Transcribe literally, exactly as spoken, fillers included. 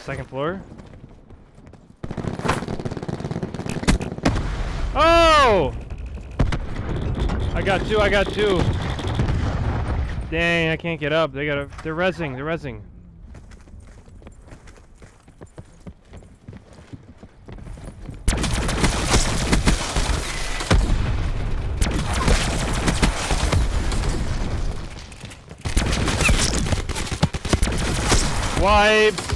second floor. Oh! I got two, I got two. Dang, I can't get up. They gotta, they're rezzing, they're rezzing. Wiped.